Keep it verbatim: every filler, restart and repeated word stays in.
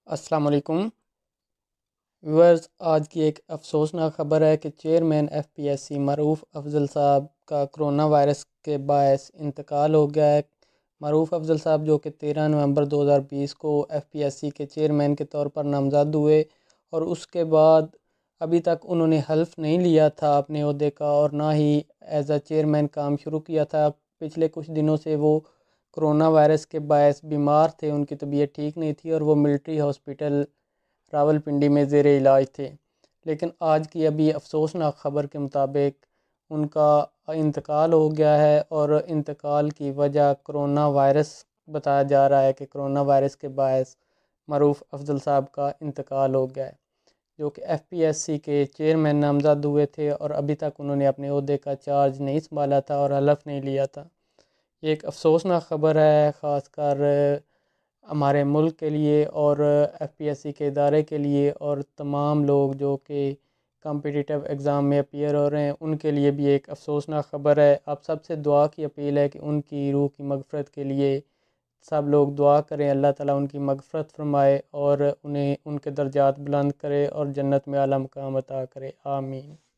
السلام علیکم ویورز، آج کی ایک افسوسناک خبر ہے کہ chairman F P S C Maroof Afzal صاحب کا کرونا وائرس کے باعث انتقال ہو گیا ہے۔ معروف افضل صاحب جو کہ تیرہ نومبر دو ہزار بیس کو ایف پی ایس سی کے چیئرمین کے طور پر نامزد ہوئے، اور اس کے بعد ابھی تک انہوں نے حلف نہیں لیا تھا اپنے عہدے کا، اور نہ ہی ایز اے چیئرمین کام شروع کیا تھا۔ پچھلے کچھ دنوں سے وہ کرونا وائرس کے باعث بیمار تھے، ان کی طبیعت ٹھیک نہیں تھی اور وہ ملٹری ہاسپٹل راول پنڈی میں زیر علاج تھے۔ لیکن آج کی ابھی افسوسناک خبر کے مطابق ان کا انتقال ہو گیا ہے، اور انتقال کی وجہ کرونا وائرس بتایا جا رہا ہے کہ کرونا وائرس کے باعث معروف افضل صاحب کا انتقال ہو گیا ہے، جو کہ ایف پی ایس سی کے چیئرمین نامزد ہوئے تھے، اور ابھی تک انہوں نے اپنے عہدے کا چارج نہیں سنبھالا تھا اور حلف نہیں لیا تھا۔ یہ ایک افسوسناک خبر ہے، خاص کر ہمارے ملک کے لیے اور ایف پی ایس سی کے ادارے کے لیے، اور تمام لوگ جو کہ کمپٹیٹیو ایگزام میں اپیئر ہو رہے ہیں ان کے لیے بھی ایک افسوسناک خبر ہے۔ آپ سب سے دعا کی اپیل ہے کہ ان کی روح کی مغفرت کے لیے سب لوگ دعا کریں، اللہ تعالیٰ ان کی مغفرت فرمائے اور انہیں ان کے درجات بلند کرے اور جنت میں اعلیٰ مقام عطا کرے، آمین۔